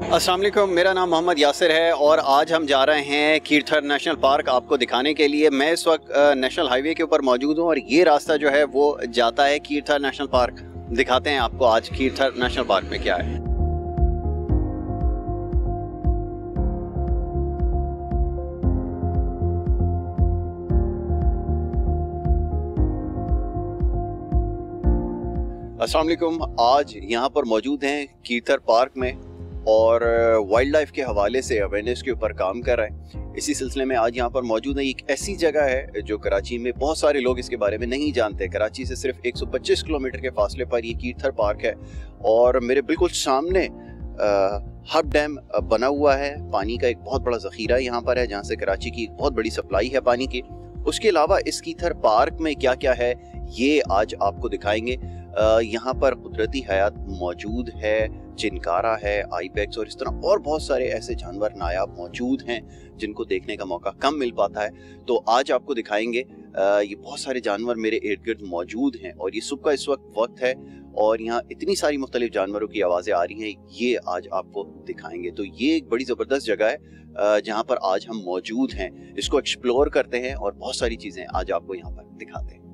अस्सलाम वालेकुम, मेरा नाम मोहम्मद यासिर है और आज हम जा रहे हैं खीरथर नेशनल पार्क आपको दिखाने के लिए। मैं इस वक्त नेशनल हाईवे के ऊपर मौजूद हूं और ये रास्ता जो है वो जाता है खीरथर नेशनल पार्क। दिखाते हैं आपको आज खीरथर नेशनल पार्क में क्या है। अस्सलाम वालेकुम, आज यहाँ पर मौजूद हैं खीरथर पार्क में और वाइल्ड लाइफ के हवाले से अवेयरनेस के ऊपर काम कर रहा है। इसी सिलसिले में आज यहाँ पर मौजूद है। एक ऐसी जगह है जो कराची में बहुत सारे लोग इसके बारे में नहीं जानते। कराची से सिर्फ 125 किलोमीटर के फासले पर ये खीरथर पार्क है और मेरे बिल्कुल सामने हब डैम बना हुआ है। पानी का एक बहुत बड़ा ज़ख़ीरा यहाँ पर है जहाँ से कराची की एक बहुत बड़ी सप्लाई है पानी की। उसके अलावा इस खीरथर पार्क में क्या क्या है ये आज आपको दिखाएंगे। यहाँ पर कुदरती हयात मौजूद है, चिनकारा है, आइबेक्स और इस तरह और बहुत सारे ऐसे जानवर नायाब मौजूद हैं जिनको देखने का मौका कम मिल पाता है। तो आज आपको दिखाएंगे। ये बहुत सारे जानवर मेरे इर्द गिर्द मौजूद हैं और ये सुबह का इस वक्त है और यहाँ इतनी सारी मुख्तलिफ जानवरों की आवाज़ें आ रही हैं, ये आज आपको दिखाएंगे। तो ये एक बड़ी ज़बरदस्त जगह है जहाँ पर आज हम मौजूद हैं। इसको एक्सप्लोर करते हैं और बहुत सारी चीज़ें आज आपको यहाँ पर दिखाते हैं।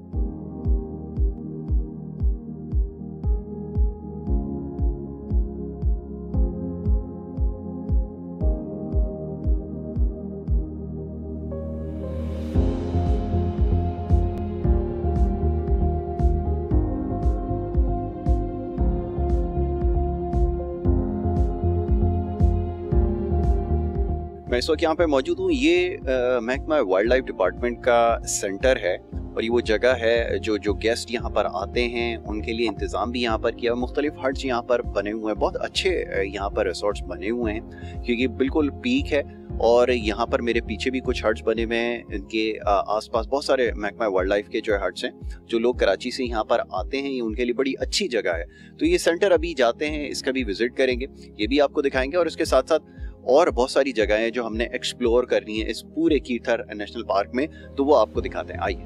मैं इस वक्त यहाँ पे मौजूद हूँ। ये महकमा वाइल्ड लाइफ डिपार्टमेंट का सेंटर है और ये वो जगह है जो गेस्ट यहाँ पर आते हैं उनके लिए इंतज़ाम भी यहाँ पर किया। मुख्तलिफ हट्स यहाँ पर बने हुए हैं, बहुत अच्छे यहाँ पर रिसोर्ट्स बने हुए हैं क्योंकि बिल्कुल पीक है। और यहाँ पर मेरे पीछे भी कुछ हट्स बने हुए हैं। इनके आसपास बहुत सारे महकमा वाइल्ड लाइफ के जो हट्स हैं, जो लोग कराची से यहाँ पर आते हैं, ये उनके लिए बड़ी अच्छी जगह है। तो ये सेंटर अभी जाते हैं, इसका भी विजिट करेंगे, ये भी आपको दिखाएंगे। और इसके साथ साथ और बहुत सारी जगहें जो हमने एक्सप्लोर करनी है इस पूरे खीरथर नेशनल पार्क में, तो वो आपको दिखाते हैं। आइए।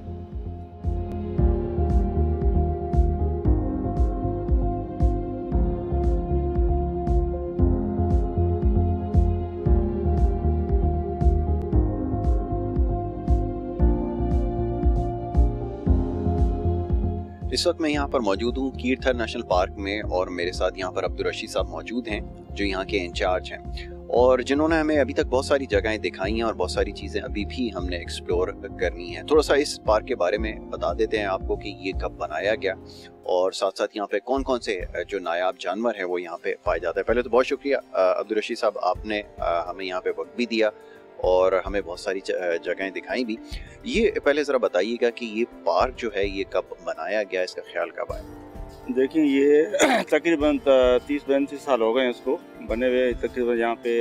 इस वक्त मैं यहाँ पर मौजूद हूँ खीरथर नेशनल पार्क में और मेरे साथ यहाँ पर अब्दुल साहब मौजूद हैं जो यहाँ के इंचार्ज हैं और जिन्होंने हमें अभी तक बहुत सारी जगहें दिखाई हैं और बहुत सारी चीज़ें अभी भी हमने एक्सप्लोर करनी है। थोड़ा सा इस पार्क के बारे में बता देते हैं आपको कि ये कब बनाया गया और साथ साथ यहाँ पे कौन कौन से जो नायाब जानवर हैं वो यहाँ पे पाए जाते हैं। पहले तो बहुत शुक्रिया अब्दुल साहब, आपने हमें यहाँ पे वक्त भी दिया और हमें बहुत सारी जगहें दिखाई भी। ये पहले ज़रा बताइएगा कि ये पार्क जो है ये कब बनाया गया, इसका ख्याल कब आया? देखिए, ये तकरीबन 30-35 साल हो गए इसको बने हुए। तकरीबन यहाँ पे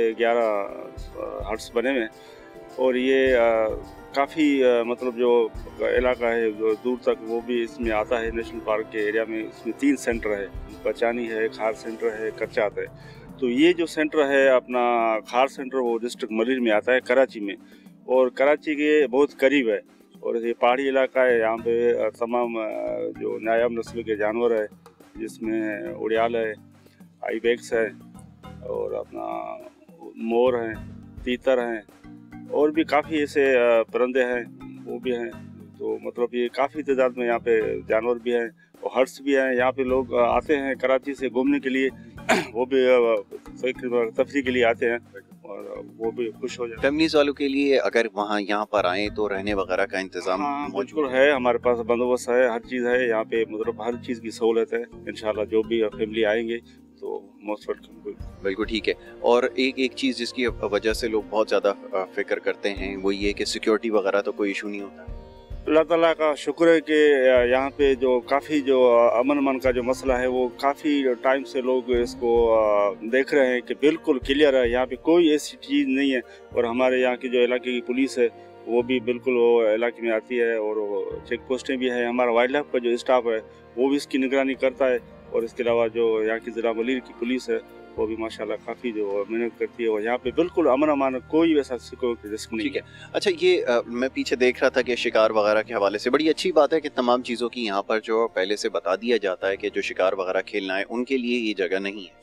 11 हट्स बने हुए और ये काफ़ी मतलब जो इलाका है जो दूर तक वो भी इसमें आता है। नेशनल पार्क के एरिया में इसमें 3 सेंटर है, बचानी है, खार सेंटर है, करचात है। तो ये जो सेंटर है अपना खार सेंटर वो डिस्ट्रिक्ट मलिर में आता है, कराची में, और कराची के बहुत करीब है। और ये पहाड़ी इलाका है, यहाँ पे तमाम जो नायाब नस्ल के जानवर है जिसमें उड़ियाल है, आइबेक्स है और अपना मोर हैं, तीतर हैं और भी काफ़ी ऐसे परिंदे हैं वो भी हैं। तो मतलब ये काफ़ी तादाद में यहाँ पे जानवर भी हैं और हट्स भी हैं। यहाँ पे लोग आते हैं कराची से घूमने के लिए, वो भी तफरीह के लिए आते हैं और वो भी खुश हो जाते हैं। फैमिलीज वालों के लिए अगर वहाँ यहाँ पर आए तो रहने वगैरह का इंतजाम मौजूद है, हमारे पास बंदोबस्त है, हर चीज़ है यहाँ पे, मतलब हर चीज़ की सहूलत है। इंशाल्लाह जो भी फैमिली आएंगे तो मोस्ट वेलकम। बिल्कुल ठीक है। और एक चीज़ जिसकी वजह से लोग बहुत ज़्यादा फिक्र करते हैं वो ये कि सिक्योरिटी वगैरह तो कोई इशू नहीं होता। अल्लाह ताला का शुक्र है कि यहाँ पे जो काफ़ी जो अमन का जो मसला है वो काफ़ी टाइम से लोग इसको देख रहे हैं कि बिल्कुल क्लियर है, यहाँ पे कोई ऐसी चीज़ नहीं है। और हमारे यहाँ की जो इलाके की पुलिस है वो भी बिल्कुल वो इलाके में आती है और चेक पोस्टें भी हैं। हमारा वाइल्ड लाइफ का जो स्टाफ है वो भी इसकी निगरानी करता है और इसके अलावा जो यहाँ की ज़िला मलिर की पुलिस है वो भी माशाल्लाह काफ़ी जो मेहनत करती है और यहाँ पे बिल्कुल अमन अमान, कोई वैसा सिक्योरिटी रिस्क नहीं। ठीक है। अच्छा, ये मैं पीछे देख रहा था कि शिकार वगैरह के हवाले से बड़ी अच्छी बात है कि तमाम चीज़ों की यहाँ पर जो पहले से बता दिया जाता है कि जो शिकार वगैरह खेलना है उनके लिए ये जगह नहीं है।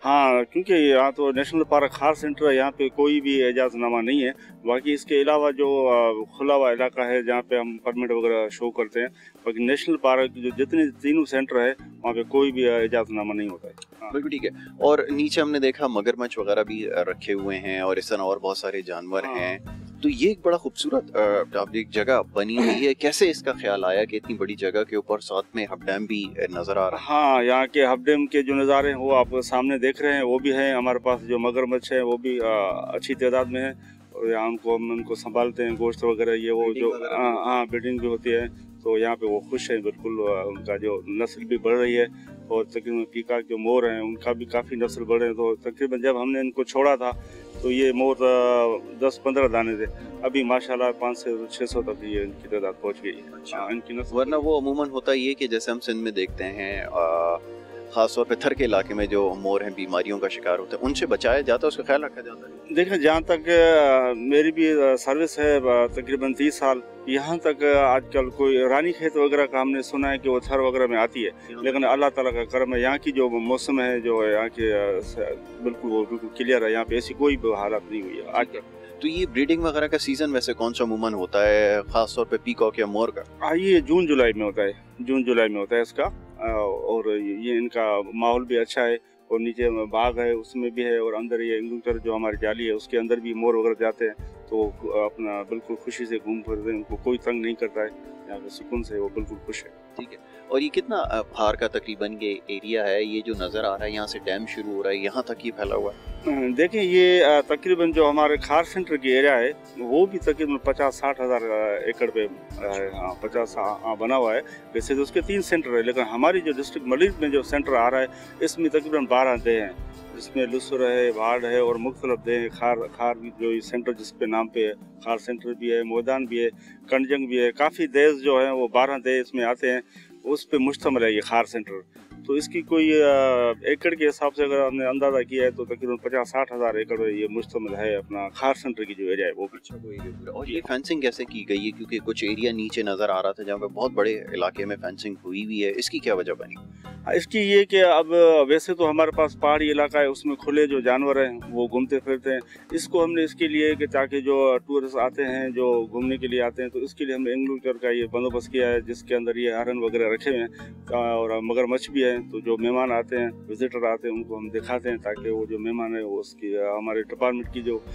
हाँ, क्योंकि यहाँ तो नेशनल पार्क खार सेंटर है, यहाँ पे कोई भी इजाज़तनामा नहीं है। बाकी इसके अलावा जो खुला हुआ इलाका है जहाँ पे हम परमिट वगैरह शो करते हैं, बाकी नेशनल पार्क जो जितने तीनों सेंटर है वहाँ पे कोई भी इजाज़तनामा नहीं होता है। हाँ। बिल्कुल ठीक है। और नीचे हमने देखा मगरमच्छ वगैरह भी रखे हुए हैं और इस तरह और बहुत सारे जानवर हाँ। हैं। तो ये एक बड़ा खूबसूरत एक जगह बनी हुई है। कैसे इसका ख्याल आया कि इतनी बड़ी जगह के ऊपर साथ में हब डैम भी नजर आ रहा है? हाँ, यहाँ के हब डैम के जो नज़ारे हैं वो आप सामने देख रहे हैं, वो भी हैं। हमारे पास जो मगरमच्छ है वो भी अच्छी तादाद में है और यहाँ उनको संभालते हैं, गोश्त वगैरह ये वो जो हाँ ब्रीडिंग भी होती है, तो यहाँ पे वो खुश हैं बिल्कुल। उनका जो नस्ल भी बढ़ रही है और तकरीबन पीकॉक जो मोर हैं उनका भी काफ़ी नस्ल बढ़ रहे हैं। तो तकरीबन जब हमने इनको छोड़ा था तो ये मोर 10-15 दाने थे, अभी माशाल्लाह 500 से 600 तक ये इनकी तादाद पहुँच गई है। अच्छा। इनकी नस्ल वरना वो अमूमन होता ये कि जैसे हम सिंध में देखते हैं खास तौर पे थर के इलाके में जो मोर हैं बीमारियों का शिकार होते हैं, उनसे बचाया जाता है, उसका ख्याल रखा जाता है? देखें, जहाँ तक मेरी भी सर्विस है तकरीबन 30 साल, यहाँ तक आजकल कोई रानीखेत वगैरह का हमने सुना है कि वो थर वगैरह में आती है, लेकिन अल्लाह ताला का करम है, यहाँ की जो मौसम है जो है यहाँ के बिल्कुल क्लियर है, यहाँ पे ऐसी कोई हालत नहीं हुई है आज तक। तो ये ब्रीडिंग वगैरह का सीजन वैसे कौन सा अमूमन होता है खास तौर पे पीकॉक या मोर का? ये जून जुलाई में होता है, जून जुलाई में होता है इसका। और ये इनका माहौल भी अच्छा है और नीचे बाग है उसमें भी है और अंदर ये इंक्लूटर जो हमारी जाली है उसके अंदर भी मोर वगैरह जाते हैं, तो अपना बिल्कुल खुशी से घूम फिरते हैं, उनको कोई तंग नहीं करता है, यहाँ पे सुकून से वो बिल्कुल खुश है। ठीक है। और ये कितना फार का तकरीबन ये एरिया है, ये जो नज़र आ रहा है यहाँ से डैम शुरू हो रहा है यहाँ तक ये फैला हुआ है? देखिए, ये तकरीबन जो हमारे खार सेंटर की एरिया है वो भी तकरीबन 50-60 हज़ार एकड़ पे 50 बना हुआ है। वैसे तो उसके 3 सेंटर है, लेकिन हमारी जो डिस्ट्रिक्ट मलिक में जो सेंटर आ रहा है इसमें तकरीबन 12 दे हैं, जिसमें लुसर है, भाड़ है और मुख्तलिफ दे हैं। खार जो सेंटर जिसपे नाम पे है, खार सेंटर भी है, मोदान भी है, कंजंग भी है, काफ़ी देश जो है वो 12 दे इसमें आते हैं, उस पे मुश्तमिल है ये खार सेंटर। तो इसकी कोई एकड़ के हिसाब से अगर हमने अंदाज़ा किया है तो तकरीबन 50-60 हज़ार एकड़ ये मुश्तमिल है अपना खार सेंटर की जो एरिया है वो भी। अच्छा, कोई एरिया। और ये फेंसिंग कैसे की गई है, क्योंकि कुछ एरिया नीचे नज़र आ रहा था जहाँ पे बहुत बड़े इलाके में फेंसिंग हुई हुई है, इसकी क्या वजह बनी? इसकी ये कि अब वैसे तो हमारे पास पहाड़ी इलाका है, उसमें खुले जो जानवर हैं वो घूमते फिरते हैं। इसको हमने इसके लिए कि ताकि जो टूरिस्ट आते हैं जो घूमने के लिए आते हैं तो इसके लिए हमने इंक्लूटर का ये बंदोबस्त किया है, जिसके अंदर ये हरन वगैरह रखे हुए हैं और मगरमच्छ भी है। तो जो मेहमान आते हैं, विजिटर आते हैं, उनको हम दिखाते हैं ताकि वो जो मेहमान है वो उसकी हमारे डिपार्टमेंट की जो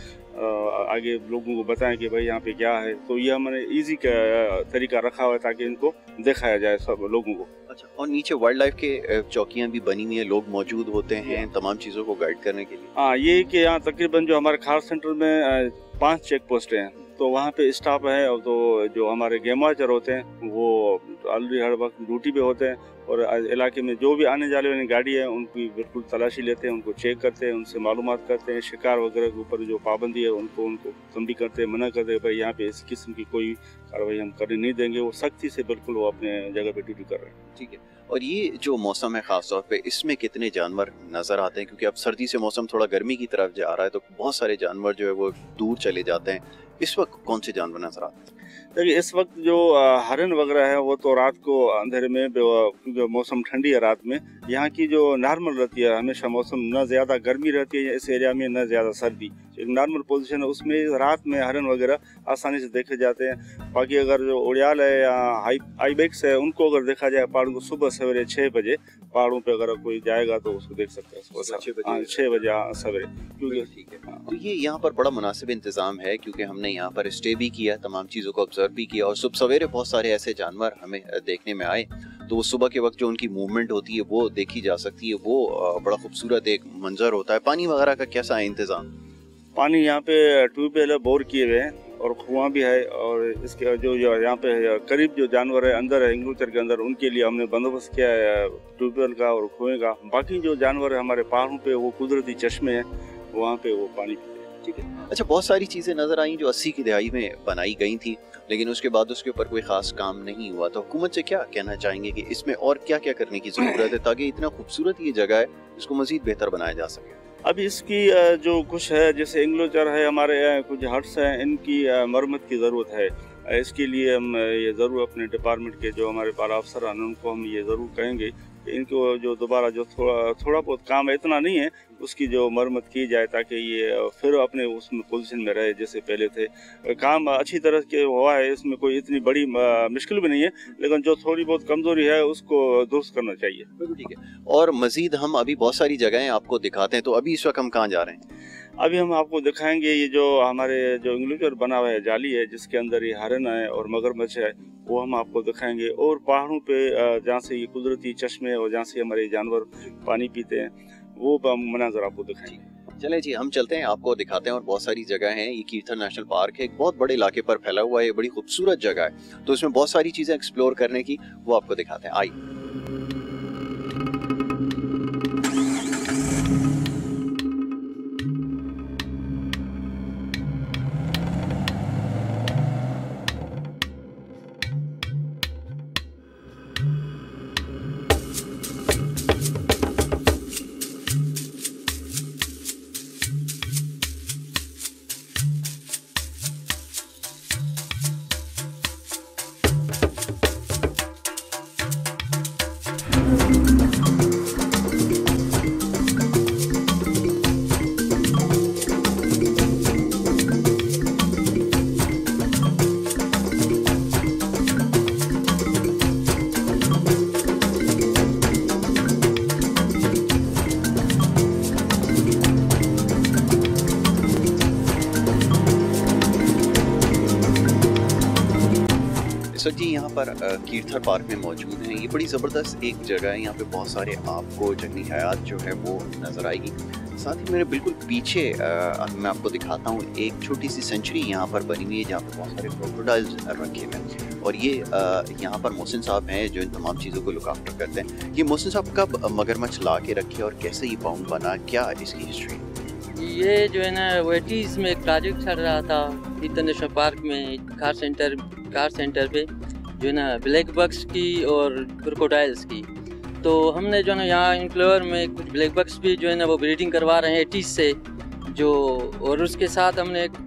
आगे लोगों को बताएं कि भाई यहाँ पे क्या है। तो ये हमने ईजी का तरीका रखा हुआ है ताकि इनको दिखाया जाए सब लोगों को। अच्छा, और नीचे वाइल्ड लाइफ के चौकियां भी बनी हुई हैं, लोग मौजूद होते हैं तमाम चीज़ों को गाइड करने के लिए? हाँ, ये कि यहाँ तकरीबन जो हमारे खार सेंटर में 5 चेक पोस्ट हैं, तो वहाँ पे स्टाफ है और तो जो हमारे गेम वॉचर होते हैं वो ऑलरेडी हर वक्त ड्यूटी पे होते हैं और इलाके में जो भी आने जाने वाली गाड़ी है उनकी बिल्कुल तलाशी लेते हैं, उनको चेक करते हैं, उनसे मालूमात करते हैं। शिकार वगैरह के ऊपर जो पाबंदी है उनको तंबी करते हैं, मना करते हैं भाई यहाँ पे इस किस्म की कोई कार्रवाई हम करने नहीं देंगे। वो सख्ती से बिल्कुल वो अपने जगह पे ड्यूटी कर रहे हैं। ठीक है। और ये जो मौसम है खास तौर पे, इसमें कितने जानवर नजर आते हैं, क्योंकि अब सर्दी से मौसम थोड़ा गर्मी की तरफ जा रहा है तो बहुत सारे जानवर जो है वो दूर चले जाते हैं, इस वक्त कौन से जानवर नजर आते हैं? देखिए, इस वक्त जो हरन वगैरह है वो तो रात को अंधेरे में, क्योंकि मौसम ठंडी है रात में, यहाँ की जो नॉर्मल रहती है हमेशा मौसम, न ज़्यादा गर्मी रहती है इस एरिया में न ज़्यादा सर्दी, एक नॉर्मल पोजीशन है, उसमें रात में हरन वगैरह आसानी से देखे जाते हैं। बाकी अगर जो उड़ियाल है या आइबेक्स है उनको अगर देखा जाए पहाड़ों को सुबह सवेरे 6 बजे पहाड़ों पे अगर कोई जाएगा तो उसको देख सकता है 6 बजे सवेरे। क्योंकि ठीक है, तो ये यहाँ पर बड़ा मुनासिब इंतजाम है, क्योंकि हमने यहाँ पर स्टे भी किया, तमाम चीज़ों को ऑब्जर्व भी किया और सुबह सवेरे बहुत सारे ऐसे जानवर हमें देखने में आए, तो वो सुबह के वक्त जो उनकी मूवमेंट होती है वो देखी जा सकती है, वो बड़ा खूबसूरत एक मंजर होता है। पानी वगैरह का कैसा है इंतजाम? पानी यहाँ पे ट्यूबवेल है, बोर किए हुए हैं और कुआं भी है, और इसके जो यहाँ पे करीब जो जानवर है अंदर है इंक्लूचर के अंदर, उनके लिए हमने बंदोबस्त किया है ट्यूबवेल का और कुएं का। बाकी जो जानवर है हमारे पहाड़ों पे वो कुदरती चश्मे हैं, वहाँ पे वो पानी पीते हैं। ठीक है। अच्छा, बहुत सारी चीज़ें नज़र आई जो 80 की दहाई में बनाई गई थी, लेकिन उसके बाद उसके ऊपर कोई खास काम नहीं हुआ, तो हुकूमत से क्या कहना चाहेंगे कि इसमें और क्या क्या करने की ज़रूरत है ताकि इतना खूबसूरत ये जगह है इसको मज़ीद बेहतर बनाया जा सके? अभी इसकी जो कुछ है, जैसे इंक्लोजर है, हमारे कुछ हट्स हैं, इनकी मरम्मत की ज़रूरत है। इसके लिए हम ये ज़रूर अपने डिपार्टमेंट के जो हमारे पारा अफसर हैं उनको हम ये ज़रूर कहेंगे कि इनको जो दोबारा जो थोड़ा बहुत काम है, इतना नहीं है, उसकी जो मरम्मत की जाए ताकि ये फिर अपने उसमें पोजीशन में रहे जैसे पहले थे। काम अच्छी तरह के हुआ है, इसमें कोई इतनी बड़ी मुश्किल भी नहीं है, लेकिन जो थोड़ी बहुत कमज़ोरी है उसको दुरुस्त करना चाहिए। बिल्कुल ठीक है। और मज़ीद हम अभी बहुत सारी जगहें आपको दिखाते हैं, तो अभी इस वक्त हम कहाँ जा रहे हैं? अभी हम आपको दिखाएंगे ये जो हमारे जो इंग्लिचर बना हुआ है, जाली है जिसके अंदर ये हिरन है और मगरमच्छ है, वो हम आपको दिखाएंगे। और पहाड़ों पे जहाँ से ये कुदरती चश्मे और जहाँ से हमारे जानवर पानी पीते हैं, वो मनाजर आपको दिखाएंगे। चलें जी, हम चलते हैं, आपको दिखाते हैं। और बहुत सारी जगह हैं। ये कीर्थर नेशनल पार्क है, एक बहुत बड़े इलाके पर फैला हुआ है, ये बड़ी खूबसूरत जगह है, तो इसमें बहुत सारी चीज़ें एक्सप्लोर करने की, वो आपको दिखाते हैं। आइए। सर जी, यहाँ पर कीर्थर पार्क में मौजूद हैं। ये बड़ी ज़बरदस्त एक जगह है। यहाँ पे बहुत सारे आपको जंगली हयात जो है वो नज़र आएगी। साथ ही मेरे बिल्कुल पीछे मैं आपको दिखाता हूँ, एक छोटी सी सेंचुरी यहाँ पर बनी हुई है जहाँ पे बहुत सारे क्रोकोडाइल्स रखे हुए हैं। और ये यहाँ पर मोहसिन साहब हैं जो इन तमाम चीज़ों को लुक आफ्टर करते हैं। ये मोहसिन साहब कब मगरमच्छ ला के रखे और कैसे ये पाउंड बना, क्या इसकी हिस्ट्री? ये जो है ना, वो 80s में एक प्रोजेक्ट चल रहा था कीर्थर नेशनल पार्क में, कार सेंटर पे जो है ना ब्लैक बक्स की और क्रोकोडाइल्स की। तो हमने जो है ना यहाँ इंक्लोर में कुछ ब्लैक बक्स भी जो है ना वो ब्रीडिंग करवा रहे हैं 80s से जो, और उसके साथ हमने एक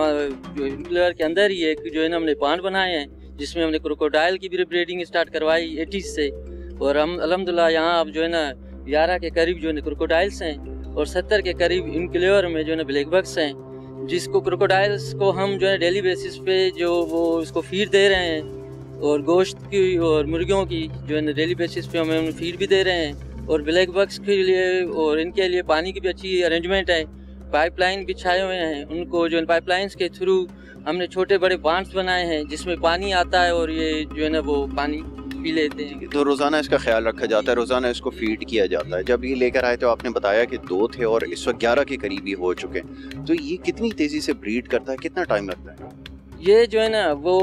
जो इंक्लोर के अंदर ही एक जो है ना हमने पांड बनाए हैं जिसमें हमने क्रोकोडाइल की भी ब्रीडिंग स्टार्ट करवाई 80s से। और हम अल्हम्दुलिल्लाह यहाँ अब जो है ना 11 के करीब जो है ना क्रोकोडाइल्स हैं और 70 के करीब इंक्लोर में जो है ना ब्लैक बक्स हैं, जिसको क्रोकोडाइल्स को हम जो है डेली बेसिस पे जो वो इसको फीड दे रहे हैं, और गोश्त की और मुर्गियों की जो है ना डेली बेसिस पे हमें फीड भी दे रहे हैं। और ब्लैक बक्स के लिए और इनके लिए पानी की भी अच्छी अरेंजमेंट है, पाइपलाइन बिछाए हुए हैं। उनको जो पाइपलाइंस के थ्रू हमने छोटे बड़े बांड्स बनाए हैं जिसमें पानी आता है और ये जो है ना वो पानी पी लेते हैं। तो रोज़ाना इसका ख्याल रखा जाता है, रोज़ाना इसको फीड किया जाता है। जब ये लेकर आए तो आपने बताया कि 2 थे और इस वक्त 11 के करीब ही हो चुके हैं। तो ये कितनी तेज़ी से ब्रीड करता है, कितना टाइम लगता है? ये जो है ना वो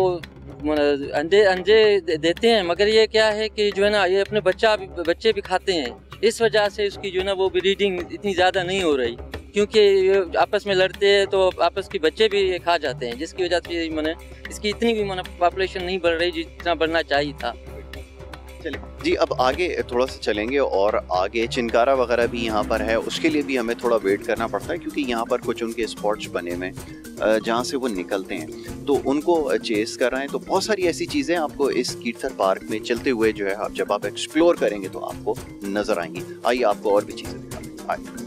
अंडे देते हैं, मगर ये क्या है कि जो है ना ये अपने बच्चे भी खाते हैं। इस वजह से इसकी जो है ना वो ब्रीडिंग इतनी ज़्यादा नहीं हो रही, क्योंकि ये आपस में लड़ते हैं तो आपस के बच्चे भी खा जाते हैं, जिसकी वजह से मैंने इसकी इतनी भी पॉपुलेशन नहीं बढ़ रही जितना बढ़ना चाहिए था। चलिए जी, अब आगे थोड़ा सा चलेंगे और आगे चिनकारा वगैरह भी यहाँ पर है। उसके लिए भी हमें थोड़ा वेट करना पड़ता है क्योंकि यहाँ पर कुछ उनके स्पॉट्स बने हुए हैं जहाँ से वो निकलते हैं, तो उनको चेस कर रहे हैं। तो बहुत सारी ऐसी चीज़ें आपको इस कीर्थर पार्क में चलते हुए जो है आप जब आप एक्सप्लोर करेंगे तो आपको नज़र आएंगी। आइए आपको और भी चीज़ें दिखाते हैं। आइए।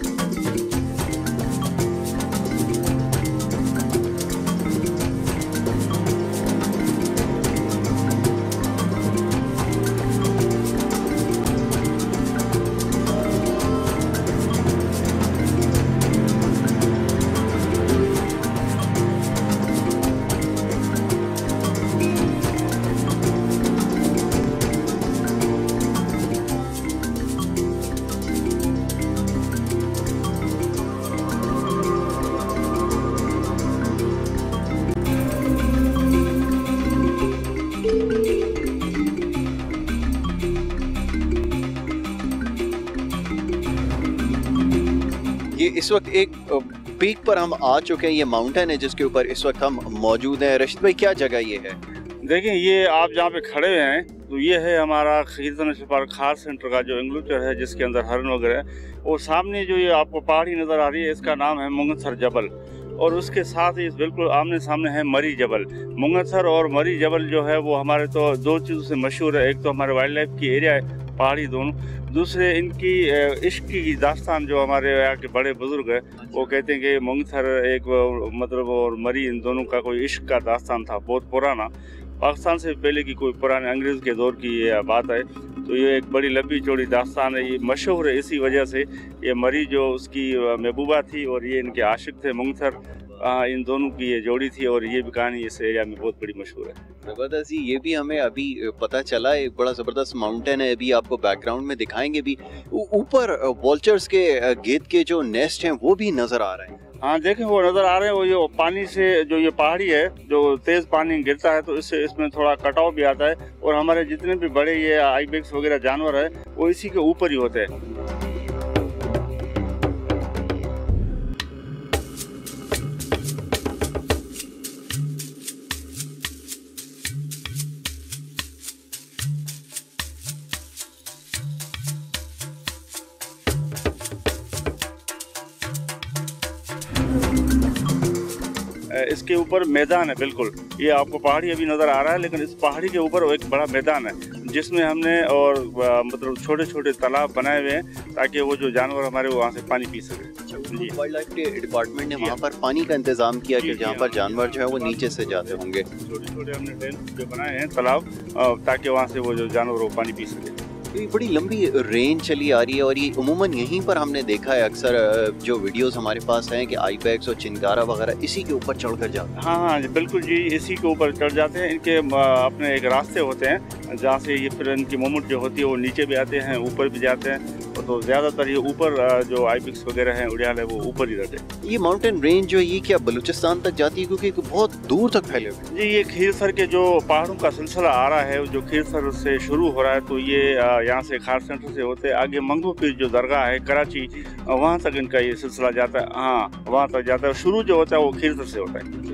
ये इस वक्त एक पीक पर हम आ चुके हैं। ये माउंटेन है जिसके ऊपर इस वक्त हम मौजूद हैं। रशीद भाई, क्या जगह ये है? देखिए, ये आप जहाँ पे खड़े हुए हैं तो ये है हमारा Khirthar national park Khar centre का जो इंक्लूचर है जिसके अंदर हरन वगैरह है। और सामने जो ये आपको पहाड़ी नज़र आ रही है इसका नाम है मुंगसर जबल। और उसके साथ ही बिल्कुल आमने सामने है मरी जबल। मुंगथर और मरी जबल जो है वो हमारे तो दो चीज़ों से मशहूर है, एक तो हमारे वाइल्ड लाइफ की एरिया है, पहाड़ी दोनों, दूसरे इनकी इश्क की दास्तान जो हमारे यहाँ के बड़े बुजुर्ग हैं वो कहते हैं कि मुंगथर एक मतलब और मरी इन दोनों का कोई इश्क का दास्तान था बहुत पुराना, पाकिस्तान से पहले की कोई पुराने अंग्रेज़ के दौर की ये बात है। तो ये एक बड़ी लंबी चौड़ी दास्तान है, ये मशहूर है इसी वजह से। ये मरी जो उसकी महबूबा थी और ये इनके आशिक थे मुंगथर, इन दोनों की ये जोड़ी थी और ये भी कहानी इस एरिया में बहुत बड़ी मशहूर है। जबरदस्त जी, ये भी हमें अभी पता चला, एक बड़ा ज़बरदस्त माउंटेन है, अभी आपको बैकग्राउंड में दिखाएंगे भी। ऊपर वॉल्चर्स के गेट के जो नेस्ट हैं वो भी नज़र आ रहे हैं। हाँ देखें वो नज़र आ रहे हैं, वो ये पानी से जो ये पहाड़ी है जो तेज़ पानी गिरता है तो इससे इसमें थोड़ा कटाव भी आता है और हमारे जितने भी बड़े ये आइबेक्स वगैरह जानवर है वो इसी के ऊपर ही होते हैं। इसके ऊपर मैदान है, बिल्कुल ये आपको पहाड़ी अभी नज़र आ रहा है लेकिन इस पहाड़ी के ऊपर एक बड़ा मैदान है जिसमें हमने और मतलब छोटे छोटे तालाब बनाए हुए हैं ताकि वो जो जानवर हमारे वहाँ से पानी पी सके। वाइल्ड लाइफ के डिपार्टमेंट ने वहाँ पर पानी का इंतजाम किया कि जहाँ पर जानवर जो है वो नीचे से जाते होंगे। छोटे छोटे हमने डैम जो बनाए हैं तालाब ताकि वहाँ से वो जो जानवर वो पानी पी सके। ये बड़ी लंबी रेंज चली आ रही है और ये उमूमन यहीं पर हमने देखा है अक्सर जो वीडियोस हमारे पास हैं कि आइबेक्स और चिंगारा वगैरह इसी के ऊपर चढ़कर जाते हैं। हाँ बिल्कुल जी, इसी के ऊपर चढ़ जाते हैं। इनके अपने एक रास्ते होते हैं जहाँ से ये फिर इनकी मूवमेंट जो होती है वो नीचे भी आते हैं ऊपर भी जाते हैं, तो ज़्यादातर ये ऊपर जो आइबेक्स वगैरह हैं उड़ियाल है वो ऊपर ही रहते हैं। ये माउंटेन रेंज जो ये क्या बलूचिस्तान तक जाती है क्योंकि बहुत दूर तक फैले हुए? जी ये खीरथर के जो पहाड़ों का सिलसिला आ रहा है जो खीरथर से शुरू हो रहा है तो ये यहाँ से खार सेंटर से होते आगे मंगू पीर जो दरगाह है कराची वहाँ तक इनका ये सिलसिला जाता है। हाँ वहाँ तक जाता है, शुरू जो होता है वो खीरथर से होता है।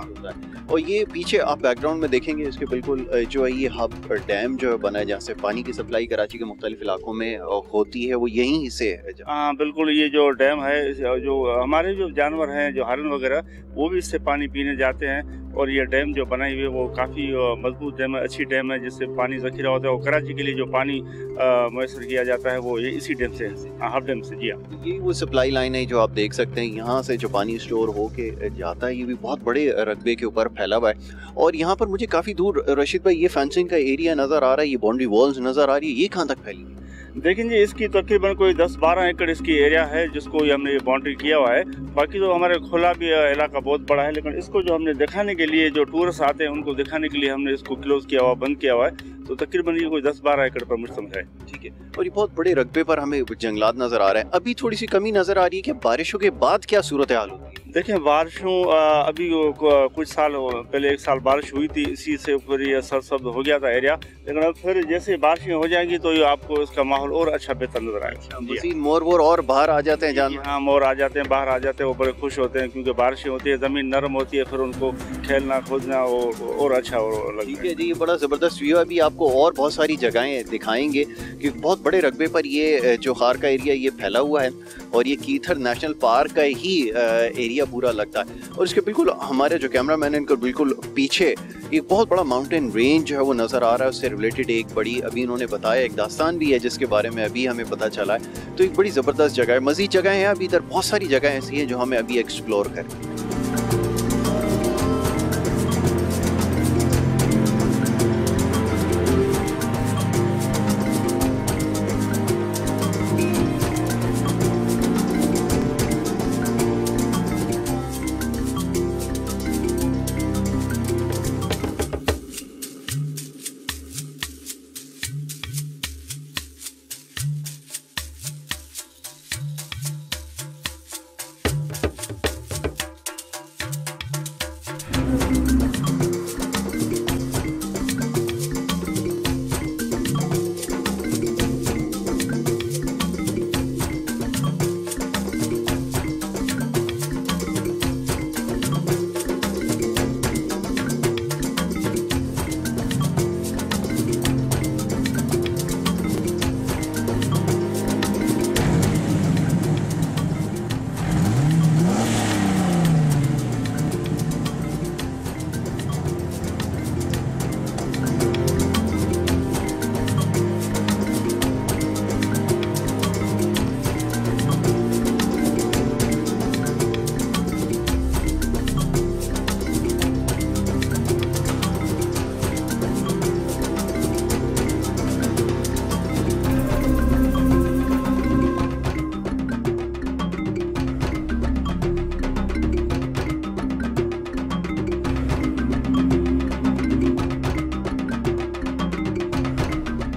और ये पीछे आप बैकग्राउंड में देखेंगे इसके बिल्कुल जो है ये हब डैम जो है बना है जहाँ से पानी की सप्लाई कराची के मुख्तलिफ इलाकों में होती है, वो यहीं से है। हाँ बिल्कुल, ये जो डैम है जो हमारे जो जानवर हैं जो हरन वगैरह वो भी इससे पानी पीने जाते हैं और ये डैम जो बनाई हुई है वो काफ़ी मजबूत डैम है, अच्छी डैम है जिससे पानी ज़खीरा होता है और कराची के लिए जो पानी मैसर किया जाता है वो ये इसी डैम से हब डैम से। जी हाँ, ये वो सप्लाई लाइन है जो आप देख सकते हैं, यहाँ से जो पानी स्टोर होके जाता है ये भी बहुत बड़े रकबे के ऊपर फैला हुआ है। और यहाँ पर मुझे काफ़ी दूर रशीद भाई ये फेंसिंग का एरिया नज़र आ रहा है, ये बाउंड्री वॉल्स नज़र आ रही है, ये कहाँ तक फैली है? देखें जी इसकी तकरीबन कोई 10-12 एकड़ इसकी एरिया है जिसको हमने ये बाउंड्री किया हुआ है। बाकी तो हमारे खुला भी इलाका बहुत बड़ा है लेकिन इसको जो हमने दिखाने के लिए जो टूरिस्ट आते हैं उनको दिखाने के लिए हमने इसको क्लोज किया हुआ, बंद किया हुआ है। तो तकरीबन ये कोई 10-12 एकड़ पर मुश्तमिल है। ठीक है, और ये बहुत बड़े रकबे पर हमें जंगलात नज़र आ रहे हैं। अभी थोड़ी सी कमी नज़र आ रही है कि बारिशों के बाद क्या सूरत हाल होती है? देखें बारिशों अभी कुछ साल पहले 1 साल बारिश हुई थी, इसी से फिर ये सरसब्ज हो गया था एरिया, लेकिन अब फिर जैसे बारिशें हो जाएंगी तो ये आपको इसका माहौल और अच्छा बेहतर नजर आएगा। मज़ीद मोर और बाहर आ जाते हैं जानवर? हाँ मोर आ जाते हैं, बाहर आ जाते हैं, वो बड़े खुश होते हैं क्योंकि बारिशें होती है, ज़मीन नरम होती है, फिर उनको खेलना कूदना और अच्छा लगता है। ठीक है जी, ये बड़ा ज़बरदस्त व्यू है। अभी आपको और बहुत सारी जगहें दिखाएंगे कि बहुत बड़े रकबे पर ये जो खार का एरिया ये फैला हुआ है और ये खीरथर नेशनल पार्क का ही एरिया पूरा लगता है। और इसके बिल्कुल हमारे जो कैमरा मैन है इनको बिल्कुल पीछे एक बहुत बड़ा माउंटेन रेंज जो है वो नज़र आ रहा है, उससे रिलेटेड एक बड़ी अभी इन्होंने बताया एक दास्तान भी है जिसके बारे में अभी हमें पता चला है। तो एक बड़ी ज़बरदस्त जगह है, मज़ीद जगह हैं अभी इधर बहुत सारी जगह ऐसी हैं जो हमें अभी एक्सप्लोर करें।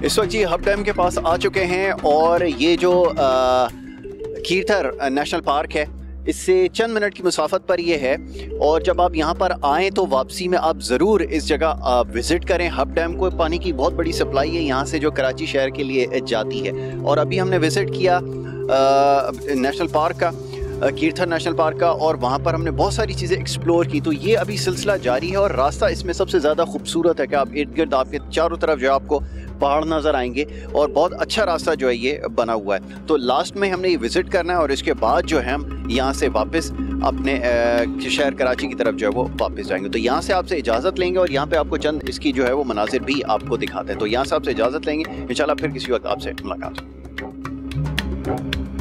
इस वक्त जी हब डैम के पास आ चुके हैं और ये जो खीरथर नेशनल पार्क है इससे चंद मिनट की मुसाफत पर ये है। और जब आप यहाँ पर आएँ तो वापसी में आप ज़रूर इस जगह विज़िट करें। हब डैम को पानी की बहुत बड़ी सप्लाई है यहाँ से जो कराची शहर के लिए जाती है। और अभी हमने विज़िट किया नेशनल पार्क का, खीरथर नेशनल पार्क का, और वहाँ पर हमने बहुत सारी चीज़ें एक्सप्लोर की। तो ये अभी सिलसिला जारी है और रास्ता इसमें सबसे ज़्यादा खूबसूरत है कि आप इर्द गिर्द आपके चारों तरफ जो आपको पहाड़ नज़र आएंगे और बहुत अच्छा रास्ता जो है ये बना हुआ है। तो लास्ट में हमने ये विज़िट करना है और इसके बाद जो है हम यहाँ से वापस अपने शहर कराची की तरफ जो है वो वापस जाएंगे। तो यहाँ से आपसे इजाज़त लेंगे और यहाँ पे आपको चंद इसकी जो है वो मनाजिर भी आपको दिखाते हैं। तो यहाँ से आपसे इजाज़त लेंगे, इंशाल्लाह फिर किसी वक्त आपसे मुलाकात।